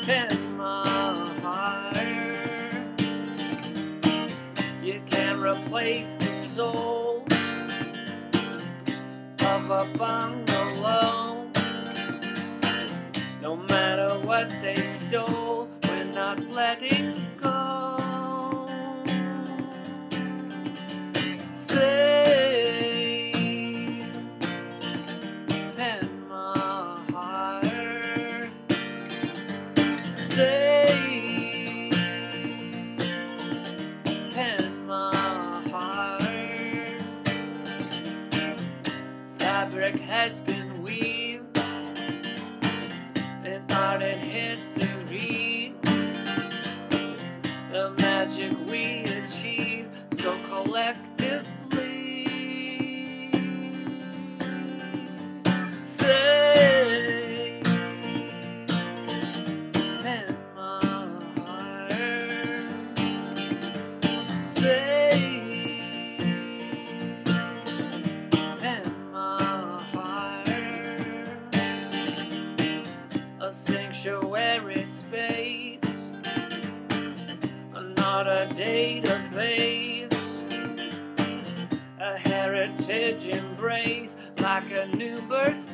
Penmar, you can't replace the soul of a bungalow. No matter what they stole, we're not letting go. Say, Penmar, say, Penmar. Fabric has been weaved in art and history. The magic we achieve so collectively. Say, Penmar, say, Penmar, a sanctuary space, not a database, a heritage embrace like a new birth